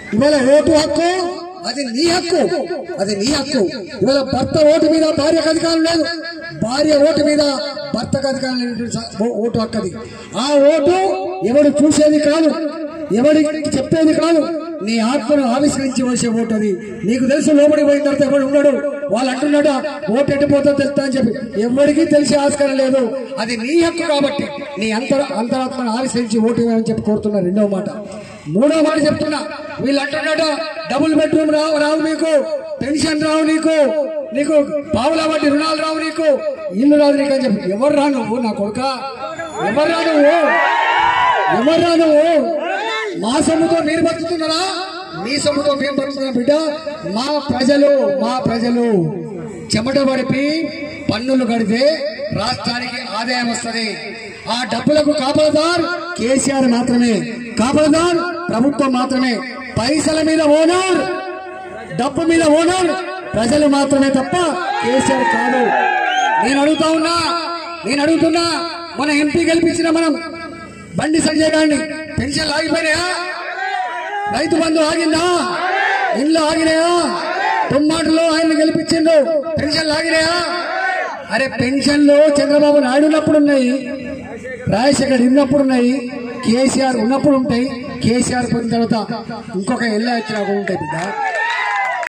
ఇవాళ ఓటు హక్కు అది నీ హక్కు, అది నీ హక్కు. ఇవాళ భర్త ఓటు మీద భార్యకు అధికారం లేదు, భార్య ఓటు మీద భర్తకు అధికారం లేదు. ఓటు హక్కు ఆ ఓటు ఎవడు చూసేది కాదు, ఎవడికి చెప్పేది కాదు, నీ ఆత్మను ఆవిష్కరించి వచ్చే ఓటు అది. నీకు తెలుసు లోపలికి పోయిన తర్వాత ఎవడు ఉన్నాడు, వాళ్ళు అంటున్నాడు ఓటు ఎట్టిపోతుందో తెలుస్తా అని చెప్పి. ఎవరికి తెలిసే ఆస్కారం లేదు, అది నీ హక్కు కాబట్టి నీ అంతరాత్మను ఆవిష్కరించి ఓటు ఇవ్వమని చెప్పి కోరుతున్నా. రెండవ మాట. మూడవ మాట చెప్తున్నా, వీళ్ళు అంటున్నాడు డబుల్ బెడ్రూమ్ రావు నీకు, పెన్షన్ రావు నీకు పావుల వడ్డీ రుణాలు రావు, నీకు ఇల్లు రాదు నీకు అని చెప్పి. ఎవరు రా నువ్వు నా కొడుక, ఎవరు రా నువ్వు? మా సొమ్ముతో మీరు బతుకుతున్నారా? మీ సొమ్ముతో మేము బతుకుతున్నాం బిడ్డ. మా ప్రజలు చెమట పడిపి పన్నులు కడితే రాష్ట్రానికి ఆదాయం వస్తుంది. ఆ డబ్బులకు కాపలదార్ కేసీఆర్ మాత్రమే, కాపలదార్ ప్రభుత్వం మాత్రమే. పైసల మీద ఓనర్, డబ్బు మీద ఓనర్ ప్రజలు మాత్రమే తప్ప కేసీఆర్ కాదు. నేను అడుగుతున్నా మన ఎంపీ గెలిపించిన మనం బండి సంజయ్ గారిని పెన్షన్లు ఆగిపోయినాయా? రైతు బంధు ఆగిందా? ఇల్లు ఆగినాయా? తొమ్మాటలో ఆయన గెలిపించిండు, పెన్షన్లు ఆగినాయా? అరే పెన్షన్లు చంద్రబాబు నాయుడు ఉన్నప్పుడు ఉన్నాయి, రాజశేఖర్ ఉన్నప్పుడు ఉన్నాయి, కేసీఆర్ ఉన్నప్పుడు ఉంటాయి. కేసీఆర్ పోయిన తర్వాత ఇంకొక ఎల్లా వచ్చినా ఉంటాయి బిడ్డ.